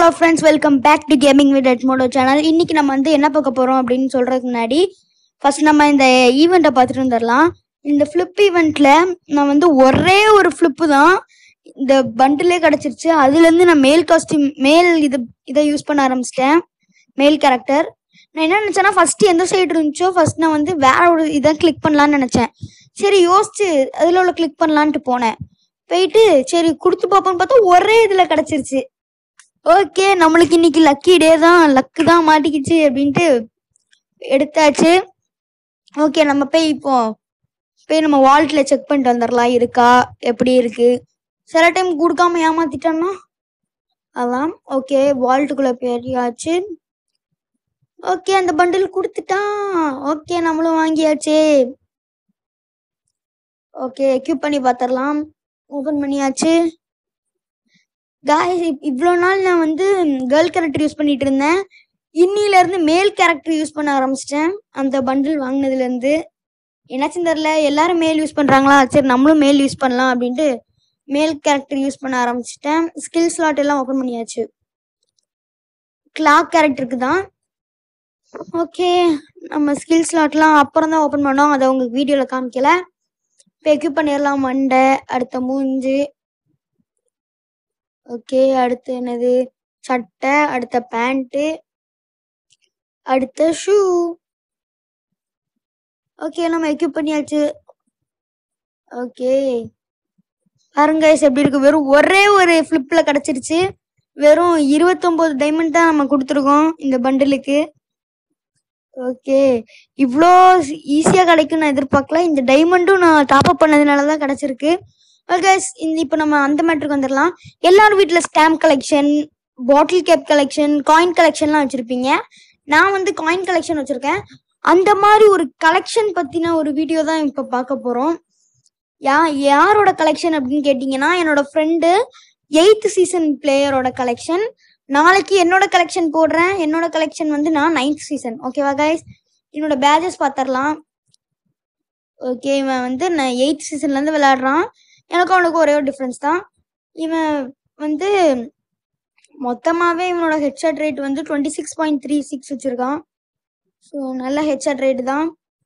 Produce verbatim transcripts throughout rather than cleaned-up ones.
Hello friends, welcome back to Gaming with Edmodo channel. இன்னைக்கு நம்ம வந்து என்ன பார்க்க போறோம் அப்படின்னு சொல்றதுக்கு முன்னாடி ஃபர்ஸ்ட் நம்ம இந்த ஈவெண்ட்டை பார்த்துட்டு வந்துடலாம். இந்த ஃபிளிப் ஈவெண்ட்ல நான் வந்து ஒரே ஒரு ஃபிளிப்பு தான் இந்த பண்டிலே கிடைச்சிருச்சு. அதுல இருந்து நான் மேல் காஸ்டியூம் மேல் இது இதை யூஸ் பண்ண ஆரம்பிச்சிட்டேன். மேல் கேரக்டர் நான் என்ன நினைச்சேன்னா ஃபர்ஸ்ட் எந்த சைடு இருந்துச்சோ ஃபர்ஸ்ட் நான் வந்து வேற ஒரு இதை கிளிக் பண்ணலான்னு நினைச்சேன். சரி யோசிச்சு அதுல உள்ள கிளிக் பண்ணலான்ட்டு போனேன். போயிட்டு சரி கொடுத்து பார்ப்போம்னு பார்த்தா ஒரே இதுல கிடைச்சிருச்சு. ஓகே, நம்மளுக்கு இன்னைக்கு லக்கி டே தான், லக்கு தான் மாட்டிக்கிச்சு அப்படின்ட்டு எடுத்தாச்சு. ஓகே, நம்ம போய் இப்போ போய் நம்ம வால்ட்ல செக் பண்ணிட்டு வந்துடலாம் இருக்கா எப்படி இருக்கு. சில டைம் கொடுக்காம ஏமாத்திட்டோம்னா அதான். ஓகே, வால்ட்டுக்குள்ள போயாச்சு. ஓகே, அந்த பண்டில் கொடுத்துட்டான். ஓகே, நம்மளும் வாங்கியாச்சு. ஓகே, எக்யூப் பண்ணி பார்த்துடலாம். ஓபன் பண்ணியாச்சு. காய்ஸ், இவ்வளோ நாள் நான் வந்து கேர்ள் கேரக்டர் யூஸ் பண்ணிட்டு இருந்தேன். இன்னில இருந்து மேல் கேரக்டர் யூஸ் பண்ண ஆரம்பிச்சிட்டேன். அந்த பண்டில் வாங்கினதுல இருந்து என்னாச்சும் தெரியல, எல்லாரும் மேல் யூஸ் பண்றாங்களா, சரி நம்மளும் மேல் யூஸ் பண்ணலாம் அப்படின்ட்டு மேல் கேரக்டர் யூஸ் பண்ண ஆரம்பிச்சிட்டேன். ஸ்கில் ஸ்லாட் எல்லாம் ஓப்பன் பண்ணியாச்சு. கிளாக் கேரக்டருக்கு தான். ஓகே, நம்ம ஸ்கில் ஸ்லாட்லாம் அப்புறம் தான் ஓப்பன் பண்ணோம், அதை உங்களுக்கு வீடியோல காமிக்கல. இப்போ எக்யூப் பண்ணிடலாம். மண்டை, அடுத்த மூஞ்சு. ஓகே, அடுத்து என்னது, சட்டை, அடுத்த பேண்ட்டு, அடுத்த ஷூ. ஓகே, நம்ம எக்யூப் பண்ணியாச்சு. ஓகே, பாருங்க எப்படி இருக்கு. வெறும் ஒரே ஒரு ஃபிளிப்ல கிடைச்சிருச்சு. வெறும் இருபத்தொன்பது டைமண்ட் தான் நம்ம கொடுத்துருக்கோம் இந்த பண்டிலுக்கு. ஓகே, இவ்வளோ ஈஸியா கிடைக்கும் நான் எதிர்பார்க்கல. இந்த டைமண்டும் நான் டாப் அப் பண்ணதுனாலதான் கிடைச்சிருக்கு. ஓகே, இப்போ நம்ம அந்த மேட்டருக்கு வந்துடலாம். எல்லாரும் வீட்டில் stamp collection, bottle cap collection, coin கலெக்ஷன்லாம் வச்சிருப்பீங்க. நான் வந்து காயின் கலெக்ஷன் வச்சிருக்கேன். அந்த மாதிரி ஒரு கலெக்ஷன் பத்தின ஒரு வீடியோ தான் இப்போ பார்க்க போறோம். யா யாரோட கலெக்ஷன் அப்படின்னு கேட்டிங்கன்னா, என்னோட ஃப்ரெண்டு எயித்து சீசன் பிளேயரோட கலெக்ஷன். நாளைக்கு என்னோட கலெக்ஷன் போடுறேன். என்னோட கலெக்ஷன் வந்து நான் நைன்த் சீசன். ஓகேவா கைஸ், என்னோட பேஜஸ் பார்த்துடலாம். ஓகே, இவன் வந்து நான் எயித் சீசன்ல இருந்து விளையாடுறான். எனக்கும் அவனுக்கு ஒரே ஒரு டிஃப்ரென்ஸ் தான். இவன் வந்து மொத்தமாகவே இவனோட ஹெட்ஷாட் ரேட் வந்து twenty six point three six வச்சிருக்கான். ஸோ நல்ல ஹெட்ஷாட் ரேட் தான்.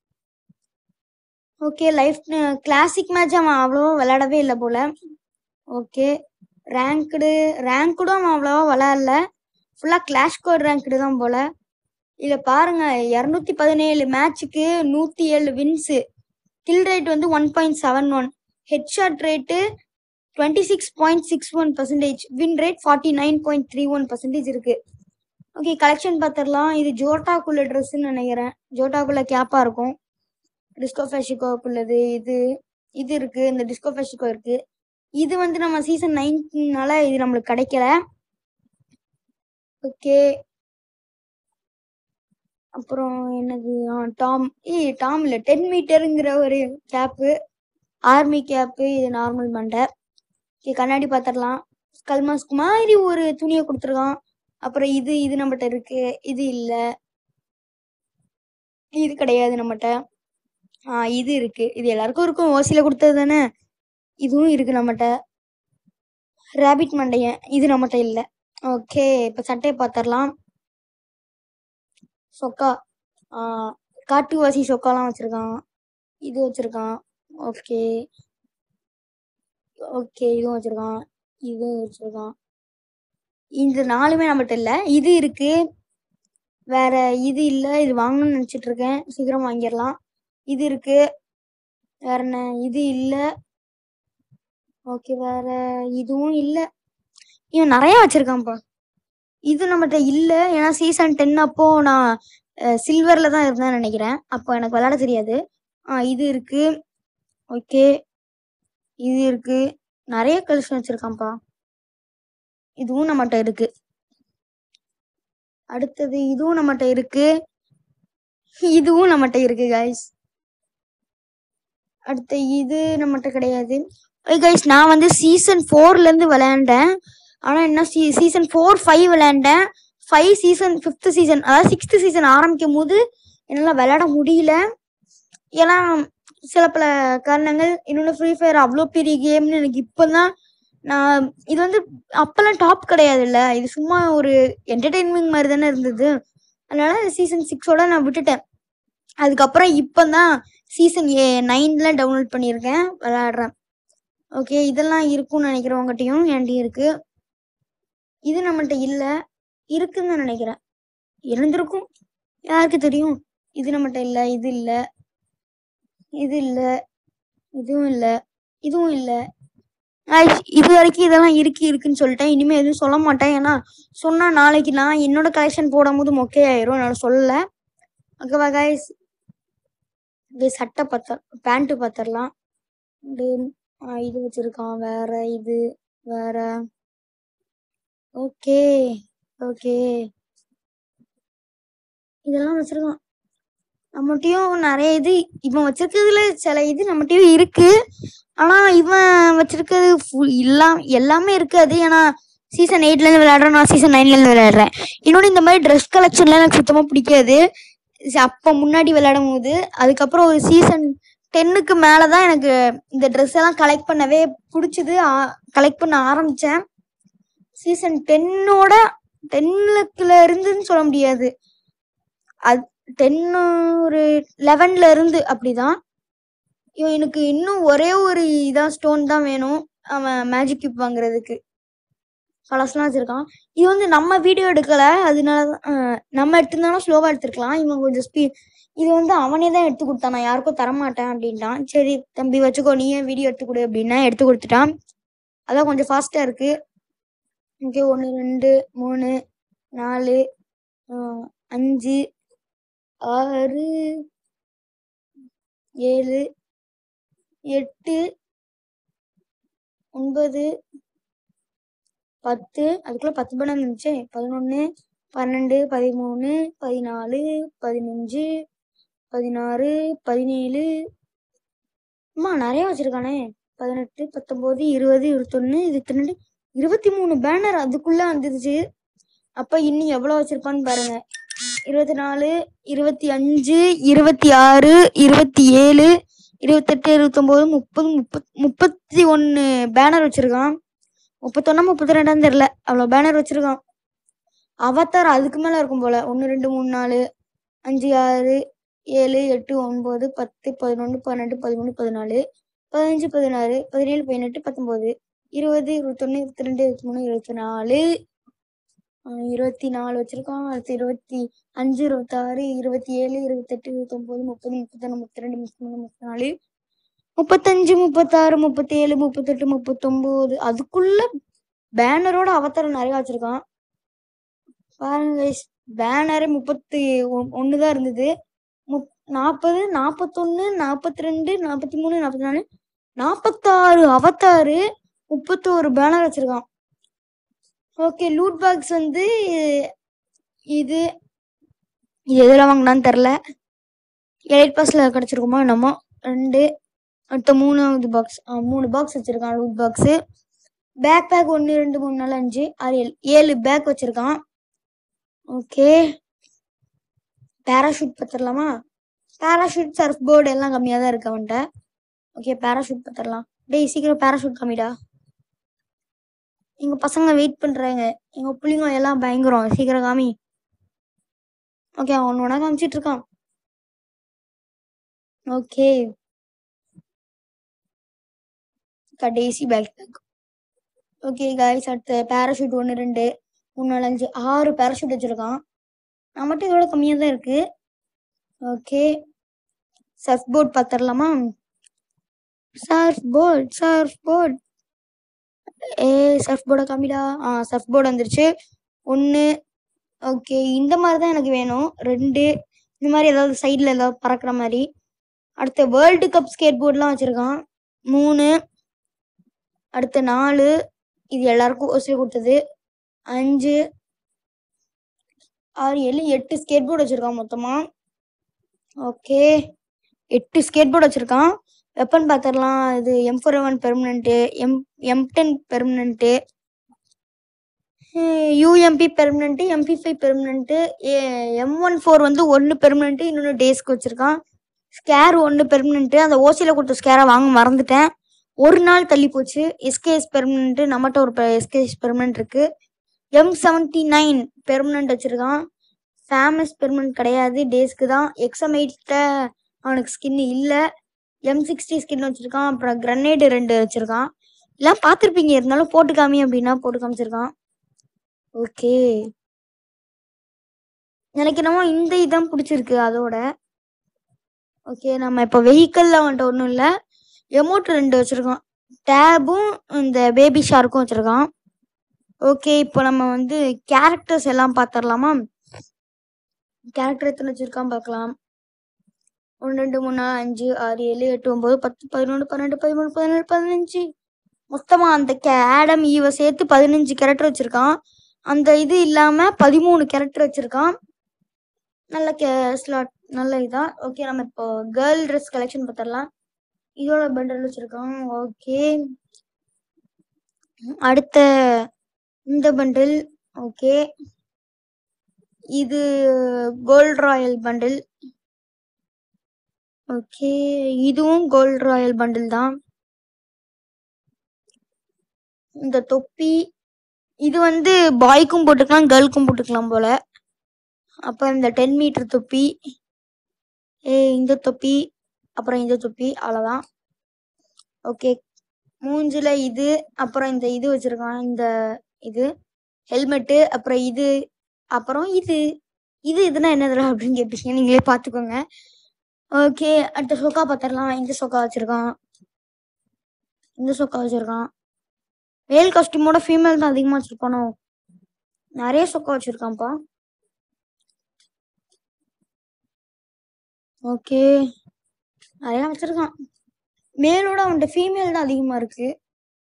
ஓகே, லைஃப் கிளாசிக் மேட்ச் அவன் அவ்வளோவா விளையாடவே இல்லை போல. ஓகே, ரேங்க்டு ரேங்க்டும் அவன் அவ்வளோவா விளையாடல. ஃபுல்லாக கிளாஷ் கோட் ரேங்க்டு தான் போல. இதில் பாருங்க, இரநூத்தி பதினேழு மேட்சுக்கு நூற்றி ஏழு வின்ஸு. கில் ரேட் வந்து one point seven one. Headshot rate twenty six point six one percentage. Win rate forty nine point three one percentage இருக்கு. ஓகே, கலெக்ஷன் பார்த்துடலாம். இது ஜோட்டாக்குள்ள ட்ரெஸ்ன்னு நினைக்கிறேன். ஜோட்டாக்குள்ள கேப்பா இருக்கும். டிஸ்கோ ஃபேஷிகோக்குள்ளது இது இது இருக்கு. இந்த டிஸ்கோ ஃபேஷிகோ இருக்கு. இது வந்து நம்ம சீசன் நைன்னால இது நம்மளுக்கு கிடைக்கல. ஓகே, அப்புறம் என்னது, டாம் ஏ டாம் இல்லை டென் மீட்டருங்கிற ஒரு கேப்பு, ஆர்மி கேப்பு. இது நார்மல் மண்டை. ஓகே, கண்ணாடி பார்த்துடலாம். ஸ்கல் மாஸ்க் மாதிரி ஒரு துணியை கொடுத்துருக்கான். அப்புறம் இது இது நம்மகிட்ட இருக்கு. இது இல்லை, இது கிடையாது நம்மகிட்ட. ஆ இது இருக்கு. இது எல்லாருக்கும் இருக்கும், ஓசியில கொடுத்தது தானே. இதுவும் இருக்கு நம்மகிட்ட. ரேபிட் மண்டையன் இது நம்மகிட்ட இல்லை. ஓகே, இப்போ சட்டையை பார்த்துடலாம். சொக்கா, ஆ காட்டுவாசி சொக்காலாம் வச்சிருக்கான். இது வச்சிருக்கான். ஓகே ஓகே இதுவும் வச்சிருக்கான். இதுவும் வச்சிருக்கான். இந்த நாலுமே நம்மகிட்ட இல்லை. இது இருக்கு, வேற இது இல்லை. இது வாங்கணும்னு நினச்சிட்டு இருக்கேன், சீக்கிரம் வாங்கிடலாம். இது இருக்கு, வேற என்ன, இது இல்லை. ஓகே, வேற இதுவும் இல்லை. இவன் நிறைய வச்சிருக்கான்ப்பா. இது நம்மகிட்ட இல்லை, ஏன்னா சீசன் டென் அப்போ நான் சில்வர்ல தான் இருந்தேன்னு நினைக்கிறேன். அப்போ எனக்கு விளையாட தெரியாது. ஆ இது இருக்கு. ஓகே, இது இருக்கு. நிறைய கலெக்ஷன் வச்சிருக்கான்ப்பா. இதுவும் நம்மகிட்ட இருக்கு. அடுத்தது இதுவும் நம்மகிட்ட இருக்கு. இதுவும் நம்மகிட்ட இருக்கு கைஸ். அடுத்த இது நம்மகிட்ட கிடையாது. கைஸ், நான் வந்து சீசன் ஃபோர்ல இருந்து விளையாண்டேன். ஆனா என்ன, சீசன் ஃபோர் ஃபைவ் விளையாண்டேன். ஃபைவ் சீசன் ஃபிஃப்த் சீசன் அதாவது சிக்ஸ்த் சீசன் ஆரம்பிக்கும் போது என்னால் விளையாட முடியல. ஏன்னா சில பல காரணங்கள். இன்னொன்று, ஃப்ரீ ஃபயர் அவ்வளோ பெரிய கேம்னு எனக்கு இப்போ தான் நான் இது வந்து அப்பெல்லாம் டாப் கிடையாதுல்ல, இது சும்மா ஒரு என்டர்டெயின்மெண்ட் மாதிரி தானே இருந்தது. அதனால சீசன் சிக்ஸோட நான் விட்டுட்டேன். அதுக்கப்புறம் இப்போதான் சீசன் ஏ நைன்ல டவுன்லோட் பண்ணியிருக்கேன், விளையாடுறேன். ஓகே, இதெல்லாம் இருக்கும்னு நினைக்கிறவங்ககிட்டையும் என்கிட்டயும் இருக்கு. இது நம்மகிட்ட இல்லை, இருக்குன்னு தான் நினைக்கிறேன். இருந்திருக்கும், யாருக்கு தெரியும். இது நம்மகிட்ட இல்லை, இது இல்லை, இது இல்லை, இதுவும் இல்லை, இதுவும் இல்லை. இது வரைக்கும் இதெல்லாம் இருக்கு இருக்குன்னு சொல்லிட்டேன். இனிமேல் எதுவும் சொல்ல மாட்டேன். ஏன்னா சொன்னா நாளைக்கு நான் என்னோட கலெக்ஷன் போடும் போது மொக்கே ஆயிரும். என்னால் சொல்லலை. ஓகேவா கைஸ்? இது சட்டை பத்த பேண்ட்டு பார்த்துடலாம். இது வச்சிருக்கான், வேற இது வேற. ஓகே ஓகே, இதெல்லாம் வச்சிருக்கான். நம்மகிட்டயும் நிறைய இது இவன் வச்சிருக்கிறதுல சில இது நம்மகிட்டயும் இருக்கு. ஆனா இவன் வச்சிருக்கிறது எல்லாம் எல்லாமே இருக்காது. ஏன்னா சீசன் எயிட்ல இருந்து விளையாடுறேன், நான் சீசன் நைன்ல இருந்து விளையாடுறேன். இன்னொன்று இந்த மாதிரி ட்ரெஸ் கலெக்ஷன்லாம் எனக்கு சுத்தமா பிடிக்காது அப்போ முன்னாடி விளையாடும் போது. அதுக்கப்புறம் ஒரு சீசன் டென்னுக்கு மேலதான் எனக்கு இந்த ட்ரெஸ் எல்லாம் கலெக்ட் பண்ணவே பிடிச்சது, கலெக்ட் பண்ண ஆரம்பிச்சேன். சீசன் டென்னோட டென்னுக்குல இருந்துன்னு சொல்ல முடியாது, அது டென்னு ஒரு லெவன்ல இருந்து அப்படிதான். எனக்கு இன்னும் ஒரே ஒரு இதான் ஸ்டோன் தான் வேணும் அவன் மேஜிக் கியூப் வாங்குறதுக்கு. கலர்ஸ்லாம் வச்சிருக்கான். இது வந்து நம்ம வீடியோ எடுக்கல, அதனாலதான் நம்ம எடுத்திருந்தாலும் ஸ்லோவா எடுத்துருக்கலாம். இவன் கொஞ்சம் ஸ்பீட். இது வந்து அவனே தான் எடுத்து கொடுத்தான், நான் யாருக்கும் தரமாட்டேன் அப்படின்ட்டான். சரி தம்பி வச்சுக்கோ, நீயே வீடியோ எடுத்து கொடு அப்படின்னா எடுத்து கொடுத்துட்டான். அதான் கொஞ்சம் ஃபாஸ்டா இருக்கு. ஓகே, ஒன்று ரெண்டு மூணு நாலு அஞ்சு ஆறு ஏழு எட்டு ஒன்பது பத்து, அதுக்குள்ள பத்து படம் இருந்துச்சு. பதினொன்னு பன்னெண்டு பதிமூணு பதினாலு பதினஞ்சு பதினாறு பதினேழு, அம்மா நிறைய வச்சிருக்கானே. பதினெட்டு பத்தொன்பது இருபது இருபத்தொன்னு இருபத்தி ரெண்டு இருபத்தி மூணு பேனர் அதுக்குள்ள வந்துருச்சு. அப்ப இன்னும் எவ்வளவு வச்சிருப்பான்னு பாருங்க. இருபத்தி நாலு இருபத்தி அஞ்சு இருபத்தி ஆறு இருபத்தி ஏழு இருபத்தெட்டு இருபத்தொன்பது முப்பது முப்பத் முப்பத்தி ஒன்னு பேனர் வச்சிருக்கான். முப்பத்தொன்னா முப்பத்தி ரெண்டாம் தெரியல, அவ்வளவு பேனர் வச்சிருக்கான். அவதார் அதுக்கு மேல இருக்கும் போல. ஒன்னு ரெண்டு மூணு நாலு அஞ்சு ஆறு ஏழு எட்டு ஒன்பது பத்து பதினொன்னு பன்னெண்டு பதிமூணு பதினாலு பதினஞ்சு பதினாறு பதினேழு பதினெட்டு பத்தொன்பது இருபது இருபத்தொன்னு இருபத்தி ரெண்டு இருபத்தி மூணு இருபத்தி நாலு இருபத்தி நாலு வச்சிருக்கான். அடுத்து இருபத்தி அஞ்சு இருபத்தி ஆறு இருபத்தி ஏழு இருபத்தெட்டு இருபத்தி ஒன்பது முப்பது முப்பத்தொன்னு முப்பத்தி ரெண்டு முப்பத்தி மூணு முப்பத்தி நாலு முப்பத்தஞ்சு முப்பத்தாறு முப்பத்தி ஏழு முப்பத்தெட்டு முப்பத்தொன்பது, அதுக்குள்ள பேனரோட அவதாரம் நிறைய வச்சிருக்கான் பாருங்க. பேனரே முப்பத்தி ஒண்ணுதான் இருந்தது. முப் நாற்பது நாற்பத்தொன்னு நாற்பத்தி ரெண்டு நாற்பத்தி மூணு நாற்பத்தி நாலு நாற்பத்தாறு அவதாரு, முப்பத்தோரு பேனர் வச்சிருக்கான். ஓகே, லூட் பாக்ஸ் வந்து இது இது எதில் வாங்கினான்னு தெரில. எலைட் பாஸ்ல கிடைச்சிருக்குமா என்னமோ. ரெண்டு அடுத்த மூணாவது பாக்ஸ் மூணு பாக்ஸ் வச்சிருக்கான் லூட் பாக்ஸு. பேக் பேக் ஒன்று ரெண்டு மூணு நாலு அஞ்சு ஆறு ஏழு ஏழு பேக் வச்சிருக்கான். ஓகே, பேராஷூட் பார்த்துடலாமா? பேராஷூட் சர்ஃப் போர்டு எல்லாம் கம்மியாக தான் இருக்கு அவன்கிட்ட. ஓகே, பேராஷூட் பார்த்துடலாம். டேய் சீக்கிரம் பேராஷூட் காமிடா. எங்க பசங்க வெயிட் பண்றாங்க, எங்க புள்ளிங்க எல்லாம் பயங்கரம், சீக்கிரம் காமி. ஓகே, அவன் ஒன்னா காமிச்சிட்டு இருக்கான். ஓகே, கடைசி பேக் பேக். ஓகே காய்ஸ், அடுத்த பேராஷூட் ஒன்று ரெண்டு மூணு நாலு அஞ்சு ஆறு பேராஷூட் வச்சிருக்கான். நான் மட்டும் இதோட கம்மியாக தான் இருக்கு. ஓகே, சர்ஃப் போர்ட் பார்த்துடலாமா? சர்ஃப் போர்ட் சர்ஃப் போர்ட் ஏ சர்ஃப் போர்டை காமிடா. ஆ சர்ஃப் போர்டு வந்துருச்சு. ஒன்று. ஓகே, இந்த மாதிரி தான் எனக்கு வேணும். ரெண்டு, இந்த மாதிரி ஏதாவது சைடில் ஏதாவது பறக்கிற மாதிரி. அடுத்த வேர்ல்டு கப் ஸ்கேட் போர்ட்லாம் வச்சுருக்கான். மூணு. அடுத்த நாலு, இது எல்லாருக்கும் ஒசை கொடுத்தது. அஞ்சு ஆறு ஏழு எட்டு ஸ்கேட் போர்டு வச்சுருக்கான் மொத்தமாக. ஓகே, எட்டு ஸ்கேட் போர்டு வச்சுருக்கான். வெப்பன் பார்த்துடலாம். இது M four one permanent, M M ten permanent, UMP permanent, MP five permanent, M one four வந்து ஒன்று பெர்மனண்ட்டு, இன்னொன்று டேஸ்க்கு வச்சுருக்கான். ஸ்கேர் ஒன்று பெர்மனண்ட்டு. அந்த ஓசியில் கொடுத்த ஸ்கேரை வாங்க மறந்துட்டேன். ஒரு நாள் தள்ளி போச்சு. எஸ்கேஎஸ் பெர்மனன்ட் நம்மகிட்ட ஒரு எஸ்கேஎஸ் பெர்மனன்ட் இருக்கு. எம் செவன்டி நைன் பெர்மனன்ட் வச்சிருக்கான். ஃபேமஸ் பெர்மனன்ட் கிடையாது, டேஸ்க்கு தான். எக்ஸம் எயிட்ல அவனுக்கு ஸ்கின் இல்லை. எம் சிக்ஸ்டி ஸ்கின் வச்சிருக்கான். அப்புறம் கிரனேடு ரெண்டு வச்சிருக்கான். எல்லாம் பார்த்துருப்பீங்க, இருந்தாலும் போட்டு காமி அப்படின்னா போட்டு காமிச்சிருக்கான். ஓகே, எனக்கு என்னமோ இந்த இதான் பிடிச்சிருக்கு அதோட. ஓகே, நம்ம இப்போ வெஹிக்கல்ல வந்துட்டு ஒன்றும் இல்லை. எமௌண்ட் ரெண்டு வச்சிருக்கான். டேபும் இந்த பேபி ஷார்க்கும் வச்சிருக்கான். ஓகே, இப்போ நம்ம வந்து கேரக்டர்ஸ் எல்லாம் பார்த்துடலாமா? கேரக்டர் எத்தனை வச்சிருக்கான் பார்க்கலாம். ஒன்று ரெண்டு மூணு நாலு அஞ்சு ஆறு ஏழு எட்டு ஒன்பது பத்து பதினொன்று பன்னெண்டு பதிமூணு பதினேழு பதினஞ்சு மொத்தமாக அந்த கே ஆடம் ஈவை சேர்த்து பதினஞ்சு கேரக்டர் வச்சிருக்கான். அந்த இது இல்லாமல் பதிமூணு கேரக்டர் வச்சிருக்கான். நல்ல கே ஸ்லாட் நல்ல இதா. ஓகே, நம்ம இப்போ கேர்ள் ட்ரெஸ் கலெக்ஷன் பார்த்துடலாம். இதோட பண்டல் வச்சிருக்கான். ஓகே, அடுத்த இந்த பண்டில். ஓகே, இது கோல்ட் ராயல் பண்டில். ஓகே, இதுவும் கோல்ட் ராயல் பண்டில் தான். இந்த தொப்பி இது வந்து பாய்க்கும் போட்டுக்கலாம் கேர்ளுக்கும் போட்டுக்கலாம் போல. அப்போ இந்த டென் மீட்டர் தொப்பி, ஏ இந்த தொப்பி, அப்புறம் இந்த தொப்பி, அவ்வளோதான். ஓகே, மூஞ்சில் இது, அப்புறம் இந்த இது வச்சுருக்கான், இந்த இது ஹெல்மெட்டு, அப்புறம் இது, அப்புறம் இது இது இதுனா என்னதுடா அப்படின்னு கேட்பீங்க, நீங்களே பார்த்துக்கோங்க. ஓகே, அடுத்த சொக்கா பார்த்துடலாம். இந்த சொக்கா வச்சுருக்கான், இந்த சொக்கா வச்சுருக்கான். மேல் காஸ்டியூமோட ஃபீமேல் தான் அதிகமாக வச்சுருப்பானோ. நிறைய சொக்கா வச்சுருக்கான்ப்பா. ஓகே, நிறையா வச்சுருக்கான். மேலோட அவன்கிட்ட ஃபீமேல் தான் அதிகமாக இருக்கு.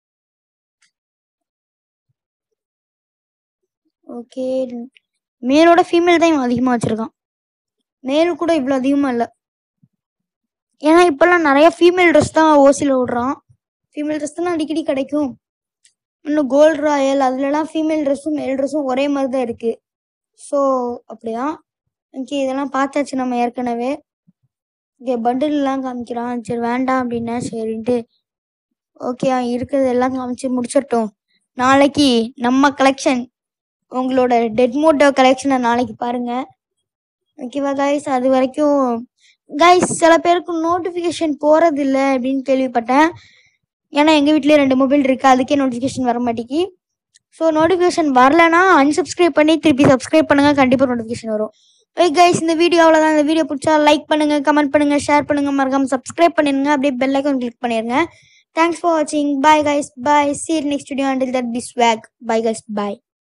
ஓகே, மேலோட ஃபீமேல் தான் இவன் அதிகமாக வச்சுருக்கான். மேல் கூட இவ்வளோ அதிகமாக இல்லை. ஏன்னா இப்போல்லாம் நிறைய ஃபீமேல் ட்ரெஸ் தான் ஓசியில் விடுறான். ஃபீமேல் ட்ரெஸ் தான் அடிக்கடி கிடைக்கும். இன்னும் கோல்ட் ராயல் அதுலலாம் ஃபீமேல் ட்ரெஸ்ஸும் மேல் ட்ரெஸ்ஸும் ஒரே மாதிரி தான் இருக்குது. ஸோ அப்படிதான். ஓகே, இதெல்லாம் பார்த்தாச்சு நம்ம ஏற்கனவே. இங்கே பண்டில்லாம் காமிக்கிறான். சரி வேண்டாம் அப்படின்னா சரின்ட்டு ஓகே இருக்கிறது எல்லாம் காமிச்சு முடிச்சிட்டோம். நாளைக்கு நம்ம கலெக்ஷன், உங்களோட டெட் மோட்டோ கலெக்ஷனை நாளைக்கு பாருங்கள். ஓகேவா கைஸ்? அது வரைக்கும் கைஸ் சில பேருக்கு நோட்டிஃபிகேஷன் போகிறது இல்லை அப்படின்னு கேள்விப்பட்டேன். ஏன்னா எங்கள் வீட்லேயே ரெண்டு மொபைல் இருக்குது, அதுக்கே நோட்டிஃபிகேஷன் வர மாட்டேங்கி. ஸோ நோட்டிஃபிகேஷன் வரலன்னா அன்சப்ஸ்கிரைப் பண்ணி திருப்பி சப்ஸ்கிரைப் பண்ணுங்கள், கண்டிப்பாக நோட்டிஃபிகேஷன் வரும். ஓகே கைஸ், இந்த வீடியோ அவ்வளோதான். இந்த வீடியோ பிடிச்சா லைக் பண்ணுங்கள், கமெண்ட் பண்ணுங்கள், ஷேர் பண்ணுங்கள், மறக்காமல் சப்ஸ்கிரைப் பண்ணிடுங்க. அப்படியே பெல் ஐக்கான் கிளிக் பண்ணிடுங்க. தேங்க்ஸ் ஃபார் வாட்சிங். Bye guys, bye. See you next video. Until that, be swag. Bye guys, bye.